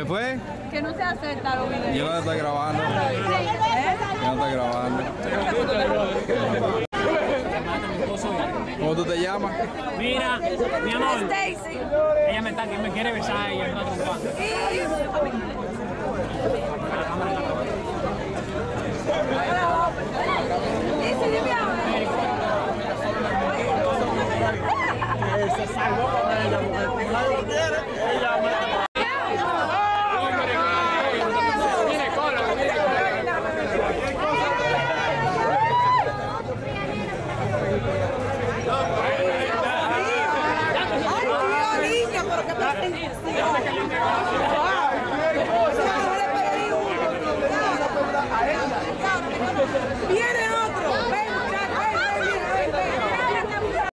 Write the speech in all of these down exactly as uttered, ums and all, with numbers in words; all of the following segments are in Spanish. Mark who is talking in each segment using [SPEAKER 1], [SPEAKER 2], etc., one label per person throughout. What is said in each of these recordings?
[SPEAKER 1] ¿Qué fue?
[SPEAKER 2] Que no se acepta los videos.
[SPEAKER 1] Yo no estoy grabando.
[SPEAKER 2] ¿Eh?
[SPEAKER 1] Yo no estoy grabando. ¿Cómo tú te llamas?
[SPEAKER 3] Mira, mi amor.
[SPEAKER 2] Stacy.
[SPEAKER 3] Ella me está aquí, me quiere besar y ella me está Se salvó con ella, mujer. No lo quiere, ella me...
[SPEAKER 2] Viene otro. Ven, Jack, ven, ven, ven, ven.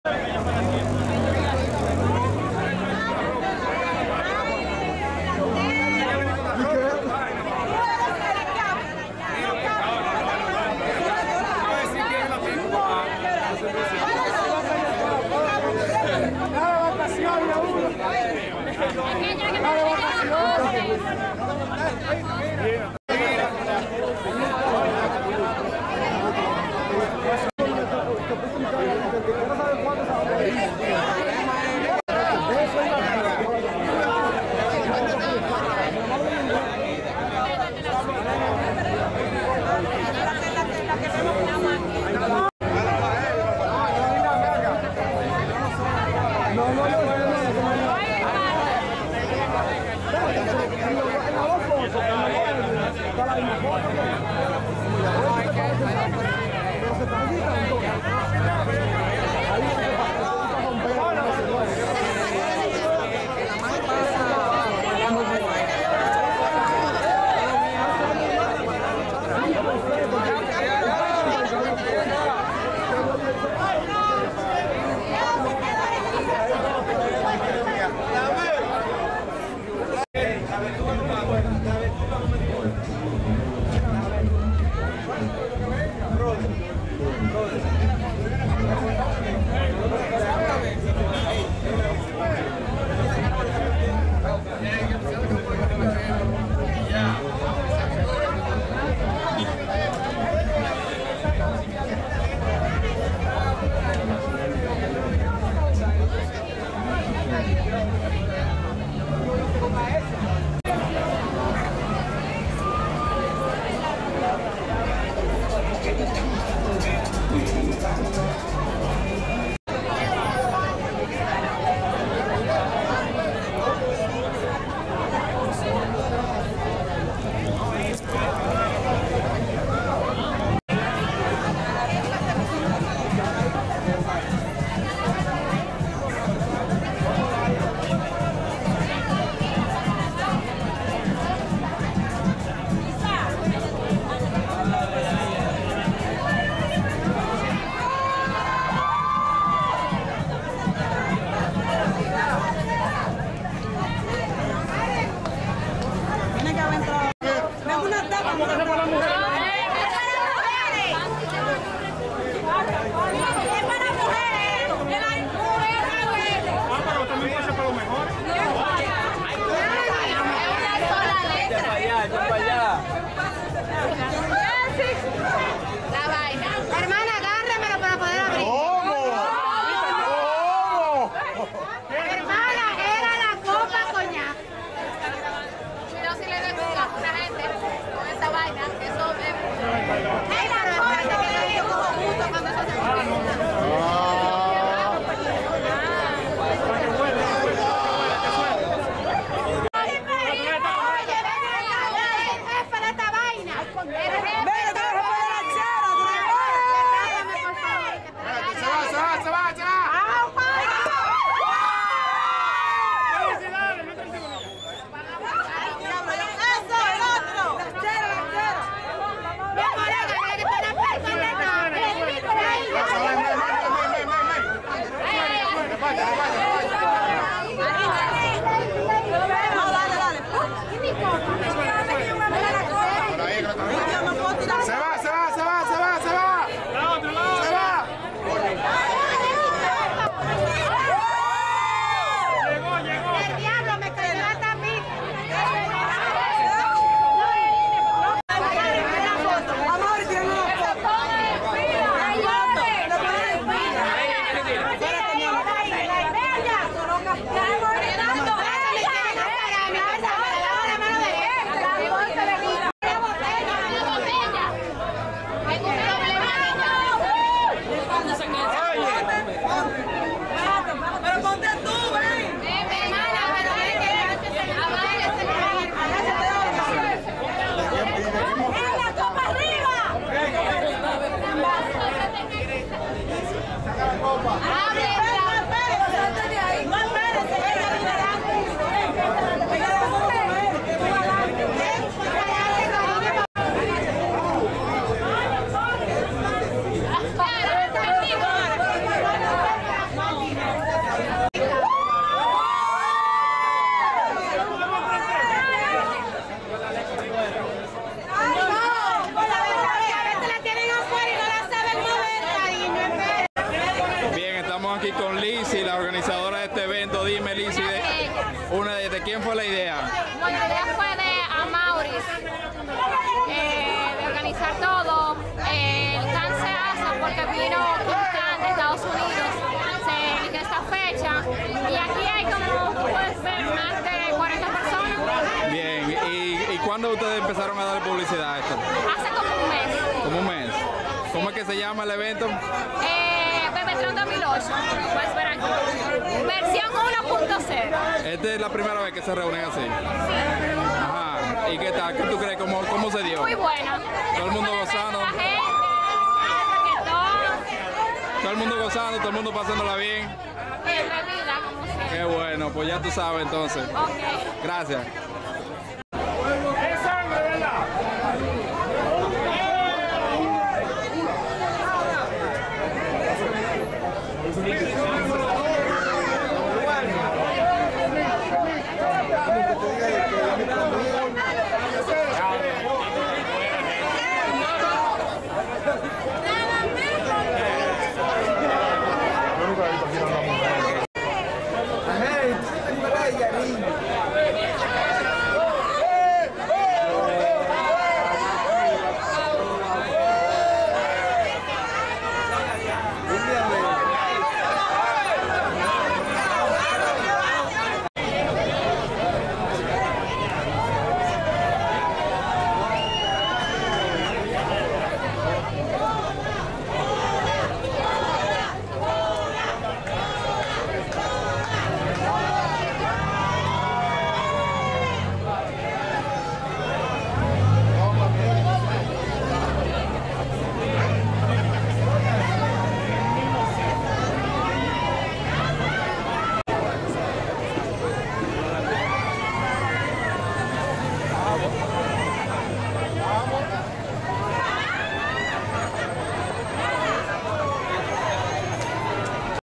[SPEAKER 4] empezar todo, eh, el Cannes se hace porque vino Kim Khan de Estados Unidos, se eligió esta fecha y aquí hay como, tú puedes ver, más de cuarenta personas.
[SPEAKER 1] Bien, ¿y, y cuándo ustedes empezaron a darle publicidad a esto?
[SPEAKER 4] Hace como un mes.
[SPEAKER 1] Como un mes. ¿Cómo es que se llama el evento?
[SPEAKER 4] Eh, Bebetron dos mil ocho, puedes ver aquí. Versión uno punto cero.
[SPEAKER 1] Esta es la primera vez que se reúnen así. Ajá. ¿Y qué tal? ¿Qué tú crees? ¿Cómo, cómo se dio?
[SPEAKER 4] Muy buena.
[SPEAKER 1] Todo el mundo gozando.
[SPEAKER 4] La gente, el reggaetón,
[SPEAKER 1] Todo el mundo gozando, todo el mundo pasándola bien.
[SPEAKER 4] y bebida, como siempre.
[SPEAKER 1] Qué bueno, pues ya tú sabes entonces.
[SPEAKER 4] Ok.
[SPEAKER 1] Gracias.